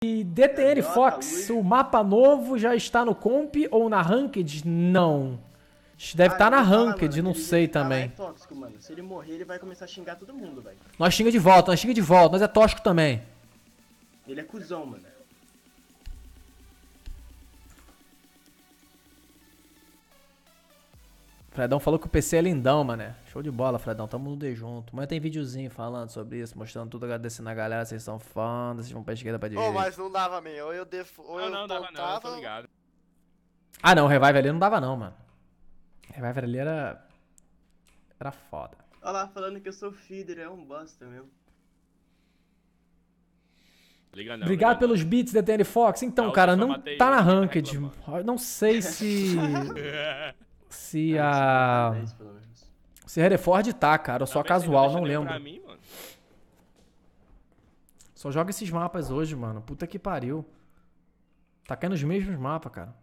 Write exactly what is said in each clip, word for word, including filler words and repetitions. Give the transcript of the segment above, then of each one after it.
E D T N Fox, o mapa novo já está no comp ou na ranked? Não. Deve estar ah, tá na ranked, não sei também. É tóxico, mano. Se ele morrer, ele vai começar a xingar todo mundo, velho. Nós xinga de volta, nós xinga de volta, nós é tóxico também. Ele é cuzão, mano. Fredão falou que o P C é lindão, mané. Show de bola, Fredão. Tamo no D junto. Amanhã tem videozinho falando sobre isso, mostrando tudo, agradecendo a galera. Vocês são fãs, vocês vão pra esquerda, pra direita. Ô, oh, mas não dava, man. Ou eu defo... Ou não, eu não, dava não, eu tô ligado. Ah, não, o revive ali não dava não, mano. O revive ali era... Era foda. Olha lá, falando que eu sou feeder, é um bosta mesmo. Liga não, Obrigado liga pelos não. beats, D T N Fox. Então, não, cara, não tá na ranked. Não sei se... se a... Se Hereford tá, cara. Eu sou casual, não lembro. Pra mim, mano. Só joga esses mapas hoje, mano. Puta que pariu. Tá caindo os mesmos mapas, cara.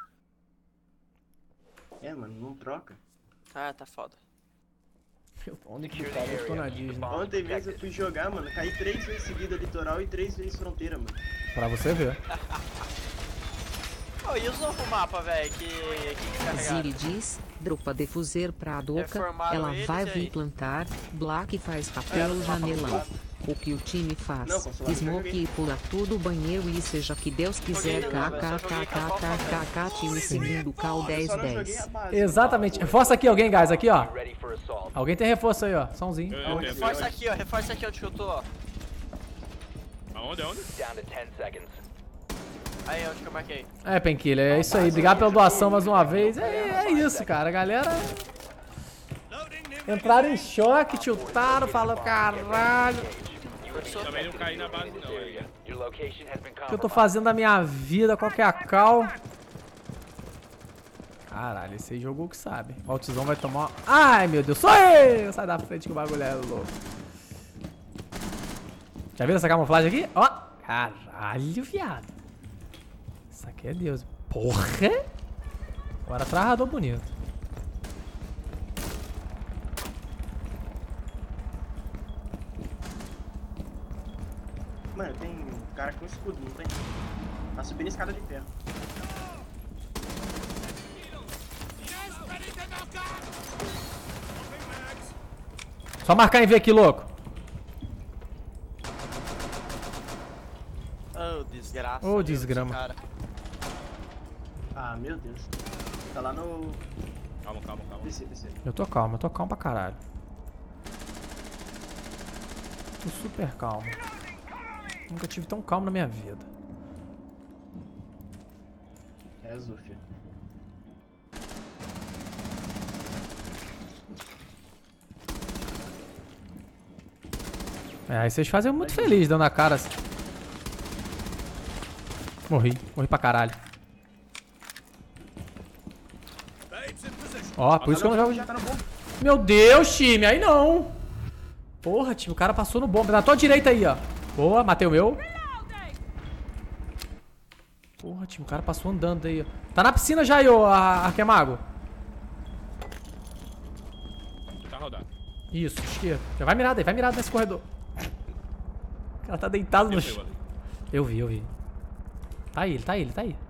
É, mano, não troca. Ah, tá foda. Onde que tá? Eu tô na Disney. Ontem mesmo eu fui jogar, mano. Caí três vezes seguida litoral e três vezes fronteira, mano. Pra você ver. Oh, e os novos mapas, velho, que, que Ziri diz, dropa defuser pra Doca, ela vai vir plantar, Black faz papel é, janelão. O que o time faz? Não, Smoke e pula tudo banheiro e seja que Deus quiser, kkkkkk, time segundo cal dez dez. Exatamente. Reforça aqui alguém, guys, aqui, ó. Alguém tem reforço aí, ó. Somzinho. Eu, eu, reforça aqui, ó. Reforça aqui onde eu tô, ó. Aonde, aonde? Aí, onde que eu marquei? É, Penkiller, é isso aí. Obrigado pela doação mais uma vez. É, é isso, cara. A galera... Entraram em choque, tiltaram, falaram, caralho. Também não caí na base, não. Aí. O que eu tô fazendo da minha vida? Qual que é a cal? Caralho, esse aí jogou o que sabe. O Altizão vai tomar... Ai, meu Deus, sou eu! Sai da frente que o bagulho é louco. Já viram essa camuflagem aqui? Ó, caralho, viado. Isso aqui é Deus. Porra! Agora travador bonito. Mano, tem um cara com escudo, não tem? Tá subindo a escada de ferro. Só marcar em V aqui, louco. Oh, desgraça. Ô, oh, desgrama. Cara. Ah, meu Deus. Tá lá no... Calma, calma, calma. Descer, descer. Eu tô calmo, eu tô calmo pra caralho. Tô super calmo. Nunca tive tão calmo na minha vida. É, Zufia. É, aí vocês fazem muito feliz dando a cara assim. Morri, morri pra caralho. Ó, por isso que eu não jogo. Meu Deus, time, aí não. Porra, time, o cara passou no bomba. Na tua direita aí, ó. Boa, matei o meu. Porra, time, o cara passou andando aí, ó. Tá na piscina já aí, ô, Arquemago. Tá rodado. Isso, esquerda. Já vai mirado aí, vai mirado nesse corredor. O cara tá deitado no chão. Eu vi, eu vi. Tá aí, ele tá aí, ele tá aí.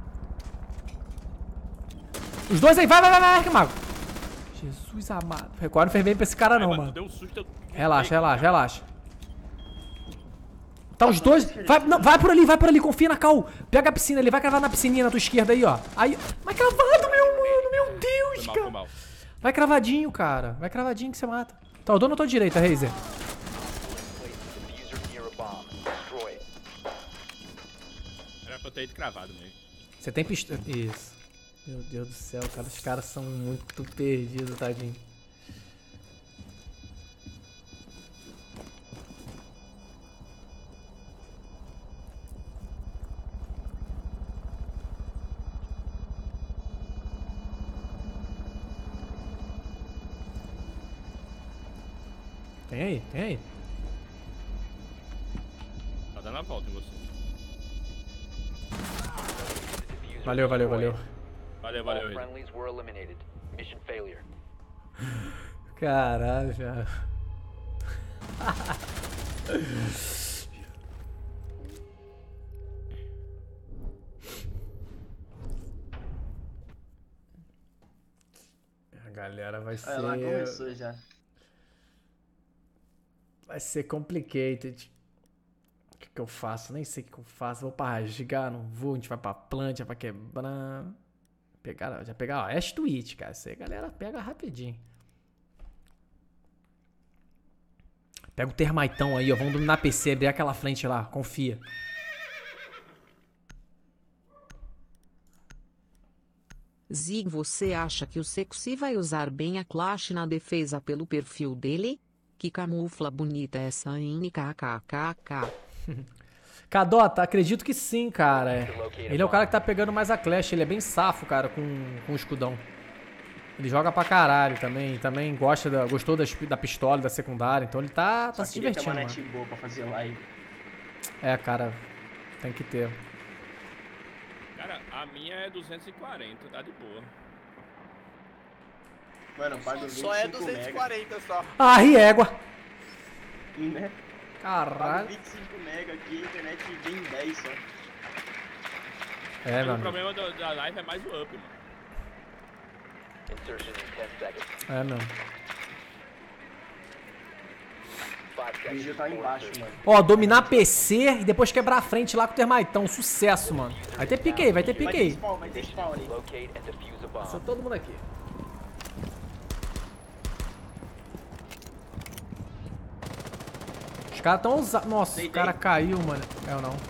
Os dois aí, vai, vai, vai, vai, Arquemago. Jesus amado. O Record não fez bem pra esse cara não, mano. Relaxa, relaxa, relaxa. Tá os dois. Vai, não, vai por ali, vai por ali, confia na Cal. Pega a piscina, ele vai cravar na piscininha na tua esquerda aí, ó. Aí. Vai cravado, meu mano, meu Deus, foi cara. Mal, mal. Vai cravadinho, cara. Vai cravadinho que você mata. Tá, eu dou na tua direita, Razer. Era pra eu ter ido cravado mesmo. Você tem pistola. Isso. Meu Deus do céu, cara. Os caras são muito perdidos, tadinho. Tem aí, tem aí. Tá dando a volta em você. Valeu, valeu, valeu. Valeu, valeu. Caralho, já. Galera, vai ser... Olha lá, começou já. Vai ser complicated. O que que eu faço? Nem sei o que que eu faço. Vou pra rasgar, não vou. A gente vai pra planta, vai quebrar. Pegar, já pegar, ó, Ash Twitch, cara. Isso aí a galera pega rapidinho. Pega o termaitão aí, ó. Vamos dominar P C, abrir aquela frente lá. Confia. Zig, você acha que o Sexy vai usar bem a Clash na defesa pelo perfil dele? Que camufla bonita essa N K K K K. Cadota, acredito que sim, cara. Ele é o cara que tá pegando mais a Clash. Ele é bem safo, cara, com, com o escudão. Ele joga pra caralho também. Também gosta da, gostou das, da pistola, da secundária. Então ele tá, tá se divertindo. Ter uma net boa pra fazer live. É, cara. Tem que ter. Cara, a minha é duzentos e quarenta, tá de boa. Mano, eu pago Só é duzentos e quarenta mega. só. Ah, riégua. Né? Caralho. Pago vinte e cinco mega aqui, a internet vem dez só. É, o mano. problema do, da live é mais o up, mano. É, mesmo. O vídeo tá embaixo, mano. Ó, dominar P C e depois quebrar a frente lá com o termaitão. Sucesso, mano. Vai ter pique aí, vai ter pique Vai ter aí. spawn, vai ter spawn ali. Passa todo mundo aqui. Os caras tão ousados. Nossa, Deitei. o cara caiu, mano. Caiu não.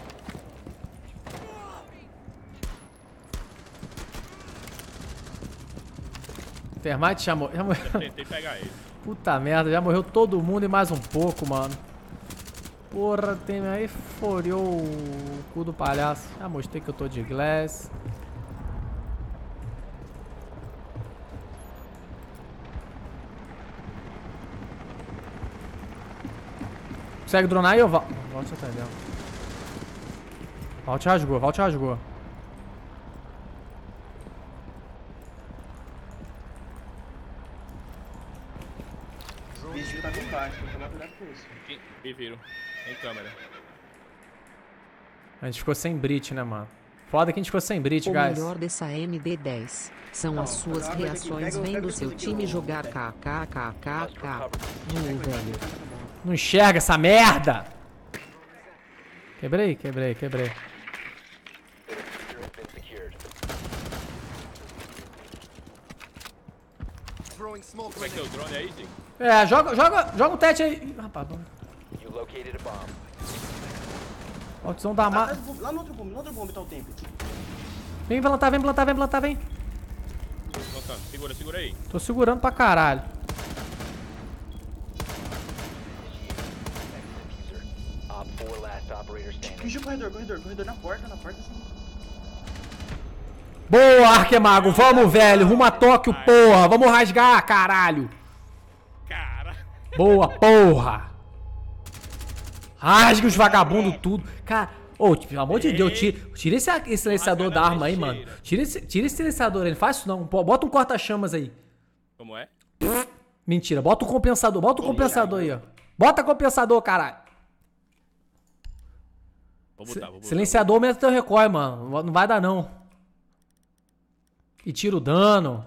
Termite já morreu. Já morreu. Tentei pegar ele. Puta merda, já morreu todo mundo e mais um pouco, mano. Porra, tem aí foriou o cu do palhaço. Já mostrei que eu tô de glass. Consegue dronar aí ou Val? Volte até dentro. Valte rasgou, Valte rasgou. O vídeo tá bem baixo, tem que tomar cuidado com isso. Me, me viram. Tem câmera. A gente ficou sem brit, né, mano? Foda que a gente ficou sem brit, O guys. melhor dessa M D dez são Não, as suas agora vai ter que- reações pega o- vendo pega seu esse aqui, time o- jogar kkkk. Mu, velho. Não enxerga essa merda! Quebrei, quebrei, quebrei. Como é que é o drone aí, Zico? É, joga, joga, joga o tete aí. Ih, rapaz, vamos. Altizão da Lá, ma... atrás do bombe, lá no outro bombe, no outro bombe tá o tempo. Vem plantar, vem plantar, vem plantar, vem. Voltando. Segura, segura aí. Tô segurando pra caralho. Finge o corredor, corredor, corredor na porta, na porta sim. Boa, Arquemago, vamos, velho. Rumo a Tóquio, porra. Vamos rasgar, caralho. Cara. Boa, porra. Rasga os vagabundos tudo. Cara, ô, pelo amor de Deus, tira, tira esse, esse silenciador da arma aí, mano. Tira esse, tira esse silenciador aí, não faz isso não. Bota um corta-chamas aí. Como é? Mentira, bota o compensador, bota o compensador aí, ó. Bota compensador, caralho. Vou botar, vou botar. Silenciador aumenta teu recoil, mano. Não vai dar, não. E tira o dano.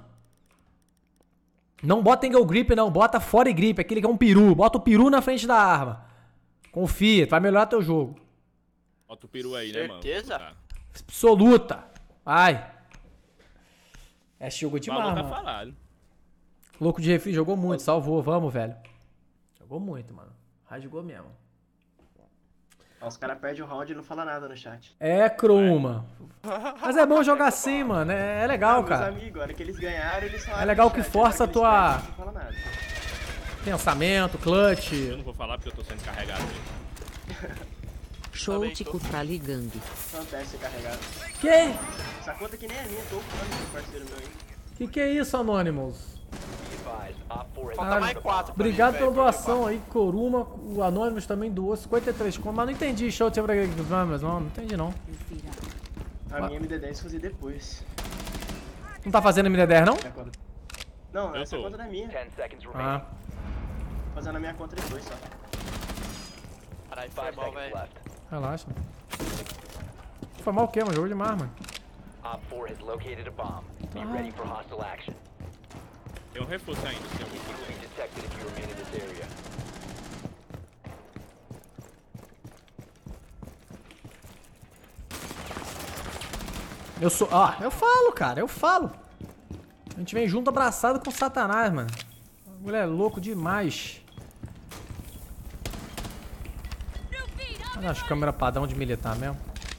Não bota angle grip, não. Bota fore grip, aquele que é um peru. Bota o peru na frente da arma. Confia, vai melhorar teu jogo. Bota o peru aí, né, mano? Certeza? Tá. Absoluta. Vai. É, jogou O demais, valor tá mano. falado. Louco de refri jogou muito, salvou. Vamos, velho. Jogou muito, mano. Rasgou mesmo. Ó, os caras perdem o round e não falam nada no chat. É, Kruma. Mas é bom jogar assim, mano. É, é legal, Não, meus cara. amigos, a hora que eles ganharam, eles falaram É legal no que chat, força a hora que a tua- eles perdem, não fala nada. Pensamento, clutch. Eu não vou falar porque eu tô sendo carregado aí. Show Tico Traligang. Acontece ser carregado. Que? Essa conta aqui nem é minha, tô ocupando meu parceiro meu aí. Que que é isso, Anonymous? Falta mais quatro. pra Obrigado mim, pela velho, doação aí, Coruma. O Anonymous também doou cinquenta e três conto, mas não entendi. Show de não, não entendi não. A minha M D dez fazia depois. Não tá fazendo M D dez não? Minha conta. Não, Eu essa tô. conta não é minha. Ah, Fazendo a minha conta depois só. Caralho, foi mal, velho. relaxa. Foi mal o quê, mano? Jogou demais, mano. Tem um reforço ainda, tem alguém. Eu sou... Ah, eu falo, cara, eu falo. A gente vem junto abraçado com o Satanás, mano. O bagulho é louco demais. Olha as câmeras padrão de militar mesmo.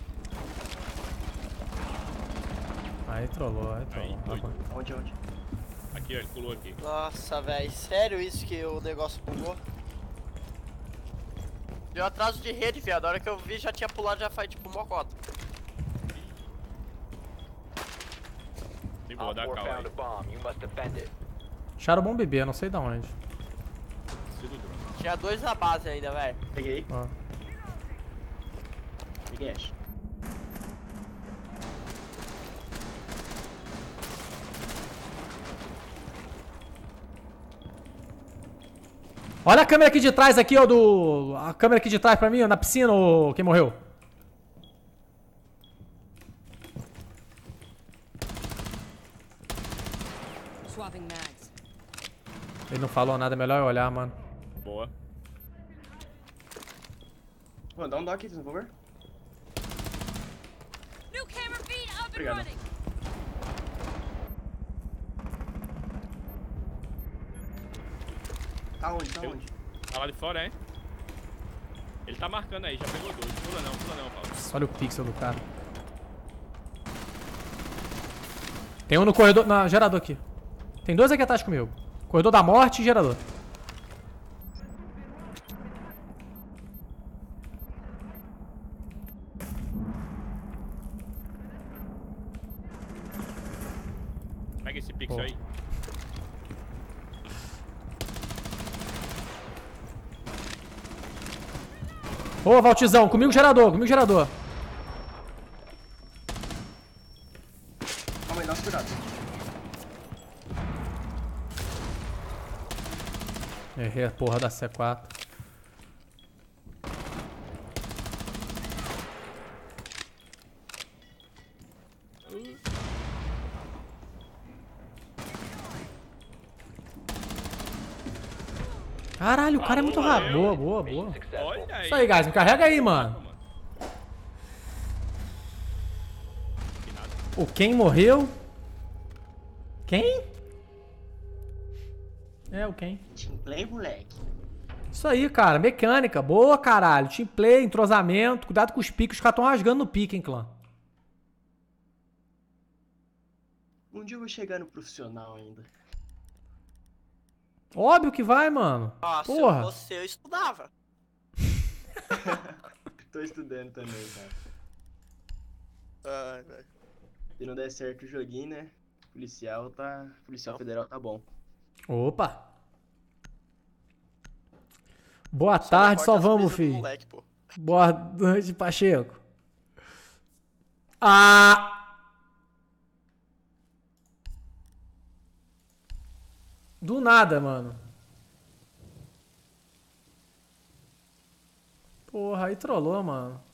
Aí trollou, aí trollou. Aí, onde, onde? Aqui, ó, ele pulou aqui. Nossa, velho, sério isso que o negócio pulou? Deu atraso de rede, viado. A hora que eu vi já tinha pulado, já faz tipo mocota. De boa, dá calma aí. Acharam bom bebê, não sei de onde. Tinha dois na base ainda, velho. Peguei. Ó. Peguei Ash. Olha a câmera aqui de trás, aqui, ó, do... A câmera aqui de trás pra mim, ó, na piscina, ó, quem morreu. Ele não falou nada, é melhor eu olhar, mano. Boa. Mano, dá um dock aqui, por favor. Obrigado. Tá onde? Tá onde? Tá lá de fora, hein? Ele tá marcando aí, já pegou dois. Pula não, pula não, Paulo. Olha o pixel do cara. Tem um no corredor, na gerador aqui. Tem dois aqui atrás comigo. Corredor da morte e gerador. Pega esse pixel Pô. aí. Ô, Valtizão, comigo gerador, comigo gerador. Calma aí, dá uns cuidado. Errei a porra da C quatro. Caralho, o cara é muito rápido. Boa, boa, boa. Olha aí. Isso aí, guys. Me carrega aí, mano. O quem morreu? Quem? É, o quem? Team play, moleque. Isso aí, cara. Mecânica. Boa, caralho. Team play, entrosamento. Cuidado com os piques. Os caras estão rasgando no pique, hein, clã. Um dia eu vou chegar no profissional ainda. Óbvio que vai, mano. Nossa, Porra. se eu fosse eu estudava. Tô estudando também, cara. Ai, velho. Se não der certo o joguinho, né? Policial tá... Policial federal tá bom. Opa. Boa Só tarde, não só corta as vamos, brisas do filho. moleque, pô. Boa noite, Pacheco. Ah! Do nada, mano. Porra, aí trollou, mano.